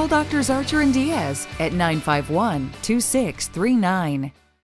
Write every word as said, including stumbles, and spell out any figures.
call Doctors Archer and Diaz at nine five one, two six three nine.